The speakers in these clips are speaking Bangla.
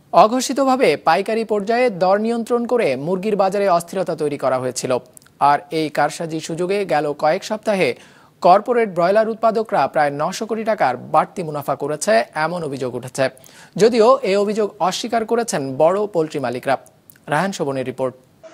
অঘোষিতভাবে পাইকারি পর্যায়ে দর নিয়ন্ত্রণ করে মুরগির বাজারে অস্থিরতা তৈরি করা হয়েছিল। আর এই কারসাজি সুযোগে গেল কয়েক সপ্তাহে কর্পোরেট ব্রয়লার উৎপাদকরা প্রায় 900 কোটি টাকার বাড়তি মুনাফা করেছে এমন অভিযোগ উঠেছে। যদিও এই অভিযোগ অস্বীকার করেছেন বড় পোল্ট্রি মালিকরা। রায়হান শোভনের রিপোর্ট।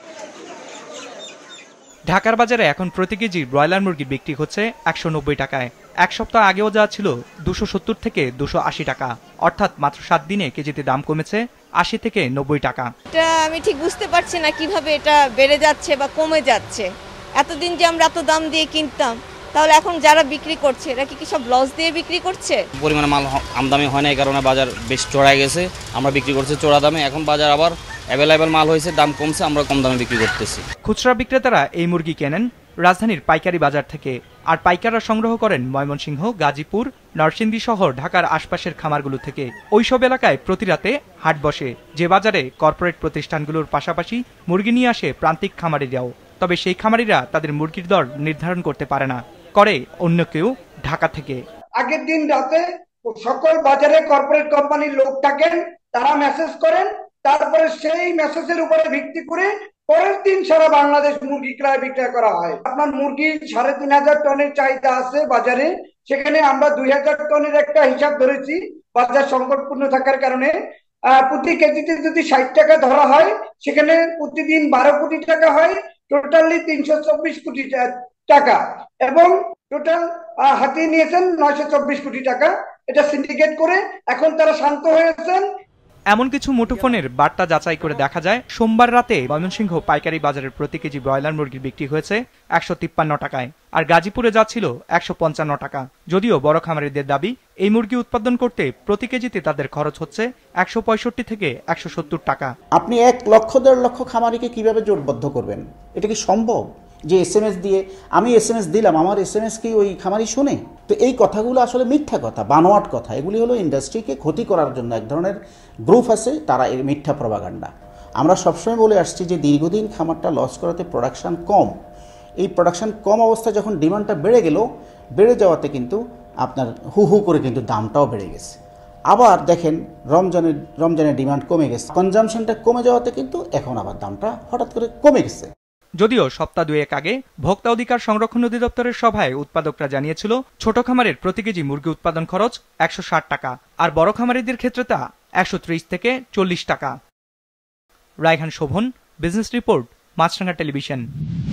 ঢাকার বাজারে এখন প্রতি কেজি ব্রয়লার মুরগি বিক্রি হচ্ছে 190 টাকায়। এক সপ্তাহ আগেও যা ছিল 270 থেকে 280 টাকা, অর্থাৎ মাত্র 7 দিনে কেজিতে দাম কমেছে 80 থেকে 90 টাকা। এটা আমি ঠিক বুঝতে পারছি না কিভাবে এটা বেড়ে যাচ্ছে বা কমে যাচ্ছে। এতদিন যে আমরা এত দাম দিয়ে কিনতাম, তাহলে এখন যারা বিক্রি করছে এরা কি সব লস দিয়ে বিক্রি করছে? পরিমাণে মাল আমদানি হয় না, এই কারণে বাজার বেশ চড়ায় গেছে। আমরা বিক্রি করছি চড়া দামে, এখন বাজার আবার অ্যাভেলেবেল মাল হয়েছে, দাম কমছে, আমরা কম দামে বিক্রি করতেছি। খুচরা বিক্রেতারা এই মুরগি কেনেন রাজধানীর পাইকারি বাজার থেকে, আর পাইকাররা সংগ্রহ করেন ময়মনসিংহ, গাজীপুর, নরসিংদী সহ ঢাকার আশপাশের খামারগুলো থেকে। ওইসব এলাকায় প্রতি রাতে হাট বসে, যে বাজারে কর্পোরেট প্রতিষ্ঠানগুলোর পাশাপাশি মুরগি নিয়ে আসে প্রান্তিক খামারিরাও। তবে সেই খামারিরা তাদের মুরগির দর নির্ধারণ করতে পারে না, করে অন্য কেউ ঢাকা থেকে। আগের দিন রাতে সকল বাজারে কর্পোরেট কোম্পানির লোক থাকেন, তারা মেসেজ করেন, তারপরে সেই মেসেজের উপরে ভিত্তি করে পরের দিন সারা বাংলাদেশ মুরগি ক্রয় বিক্রয় করা হয়। আপনার মুরগি 3500 টনের চাহিদা আছে বাজারে, সেখানে আমরা 2000 টনের একটা হিসাব ধরেছি। বাজার সংকটপূর্ণ থাকার কারণে প্রতি কেজিতে যদি 60 টাকা ধরা হয়, সেখানে প্রতিদিন 12 কোটি টাকা হয়, টোটালি 324 কোটি টাকা, এবং টোটাল হাতিয়ে নিয়েছেন 924 কোটি টাকা। এটা সিন্ডিকেট করে এখন তারা শান্ত হয়েছেন। এমন কিছু মুঠোফোনের বার্তা যাচাই করে দেখা যায়, সোমবার রাতে ময়মনসিংহ পাইকারি বাজারের প্রতি কেজি ব্রয়লার মুরগি বিক্রি হয়েছে 153 টাকায়, আর গাজীপুরে যাচ্ছিল 155 টাকা। যদিও বড় খামারিদের দাবি, এই মুরগি উৎপাদন করতে প্রতি কেজিতে তাদের খরচ হচ্ছে 165 থেকে 170 টাকা। আপনি 1 লক্ষ 1.5 লক্ষ খামারিকে কিভাবে জোটবদ্ধ করবেন? এটা কি সম্ভব যে SMS দিয়ে আমি SMS দিলাম, আমার SMS কি ওই খামারি শুনে? তো এই কথাগুলো আসলে মিথ্যা কথা, বানোয়াট কথা। এগুলি হলো ইন্ডাস্ট্রিকে ক্ষতি করার জন্য এক ধরনের গ্রুপ আছে, তারা এই মিথ্যা প্রপাগান্ডা। আমরা সবসময় বলে আসছি যে দীর্ঘদিন খামারটা লস করাতে প্রোডাকশান কম, এই প্রোডাকশান কম অবস্থায় যখন ডিমান্ডটা বেড়ে গেল, বেড়ে যাওয়াতে কিন্তু আপনার হু হু করে কিন্তু দামটাও বেড়ে গেছে। আবার দেখেন রমজানের ডিমান্ড কমে গেছে, কনজামশনটা কমে যাওয়াতে কিন্তু এখন আবার দামটা হঠাৎ করে কমে গেছে। যদিও সপ্তাহ 2 আগে ভোক্তা অধিকার সংরক্ষণ অধিদপ্তরের সভায় উৎপাদকরা জানিয়েছিল, ছোট খামারের প্রতি কেজি মুরগি উৎপাদন খরচ 160 টাকা, আর বড় খামারিদের ক্ষেত্রে তা 130 থেকে 40 টাকা। Raihan Shovon, business report, Maasranga television.